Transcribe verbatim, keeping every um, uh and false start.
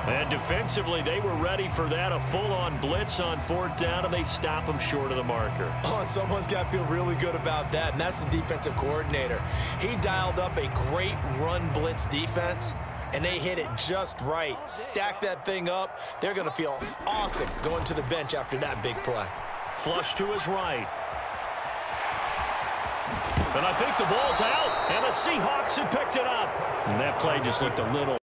And defensively, they were ready for that, a full-on blitz on fourth down, and they stop them short of the marker. Oh, and someone's got to feel really good about that, and that's the defensive coordinator. He dialed up a great run blitz defense, and they hit it just right. Stack that thing up. They're going to feel awesome going to the bench after that big play. Flush to his right. And I think the ball's out, and the Seahawks have picked it up. And that play just looked a little